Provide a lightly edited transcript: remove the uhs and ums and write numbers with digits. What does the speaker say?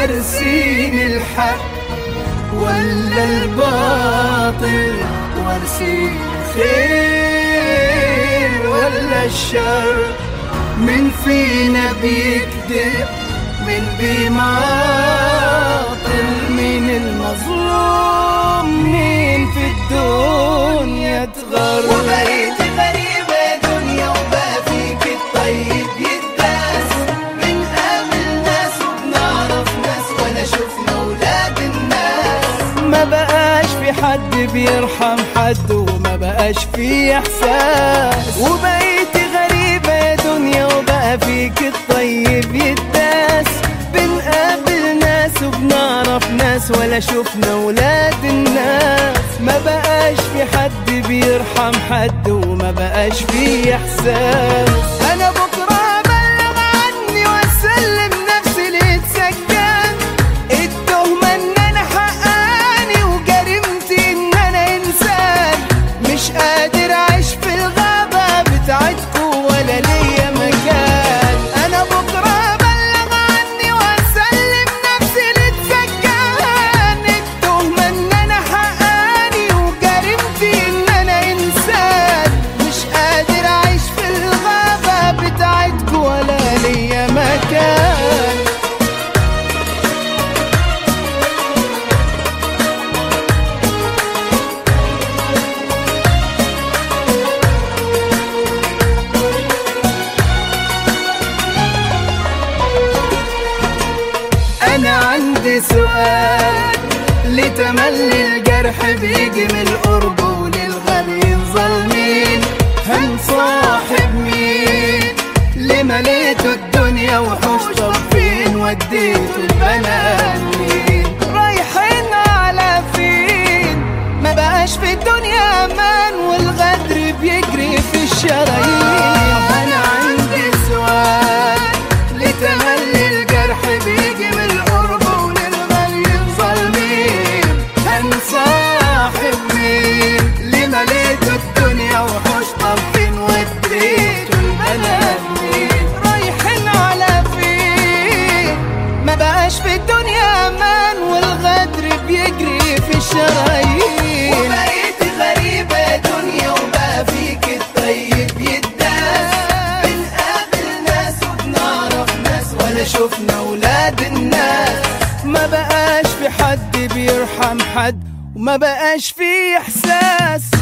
وارسين الحق ولا الباطل، وارسين الخير ولا الشر. من فينا بيكذب، من بيماطل، من المظلوم، مين في الدنيا تغر. وبقيت غريبة دنيا وبقى فيك الطيب يتداس، بنقابل ناس وبنعرف ناس ولا شفنا ولاد الناس. ما بقاش في حد بيرحم حد وما بقاش في احساس. وبقيت غريبة يا دنيا وبقى فيك الطيب يتداس، بنقابل ناس وبنعرف ناس ولا شفنا ولاد الناس. ما بقاش في حد بيرحم حد وما بقاش في احساس. انا بكره ابلغ عني واسلم نفسي ليتسجن، التهمة ان انا حقاني وجريمتي ان انا انسان. مش قادر اعيش في الغابة بتاعتكو ولا ليا مكان. انا بكره ابلغ عني واسلم نفسي ليتسجن، التهمة ان انا حقاني وجريمتي ان انا انسان. مش قادر اعيش في الغابة بتاعتكو ولا ليا مكان. أنا عندي سؤال، لتملي الجرح بيجي من القرب وللغاليين ظالمين. هنصاحب مين؟ ليه مليتوا الدنيا وحوش؟ طب فين وديتوا البنات مين؟ رايحين على فين؟ ما بقاش في الدنيا أمان والغدر بيجري في الشرايين. أنا عندي سؤال، لتملي الجرح بيجي من القرب وللغاليين ظالمين. هنصاحب مين؟ ليه مليتوا الدنيا وحوش؟ طب فين وديتوا البنات مين؟ رايحين على فين؟ ما بقاش في الدنيا امان والغدر بيجري في الشرايين. وبقيت غريبة دنيا وبقى فيك الطيب يتداس، بنقابل ناس وبنعرف ناس ولا شفنا ولاد الناس. ما بقاش في حد بيرحم حد وما بقاش في احساس.